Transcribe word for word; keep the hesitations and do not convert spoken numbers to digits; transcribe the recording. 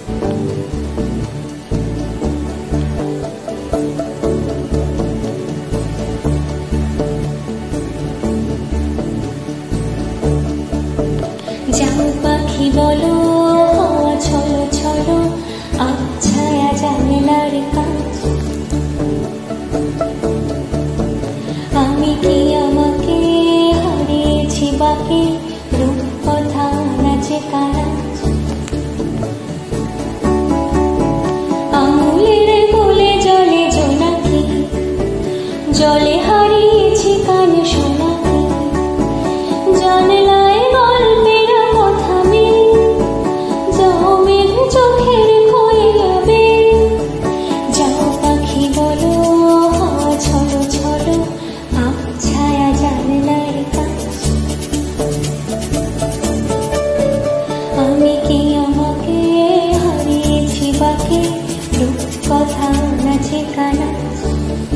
যাও পাখি বলো হাওয়া ছলো ছলো আচ্ছায়া জানলার কাজ। আমি কি আমাকে হারিয়েছি বাকি রূপকথা নাচে কারাজ। আঙুলের কোলে জলে জোনাকি জলে হারিয়েছি কান শোনাকি। জানলায় গল্পের কথা মেয়ে যাও মেঘ চোখের খয়ে যাবে। যাও পাখি বলো হাওয়া ছলো ছলো আচ্ছায়া জানলার কাজ। আমি কি আমাকে হারিয়েছি বাকি রূপকথা নাচে কানাচ।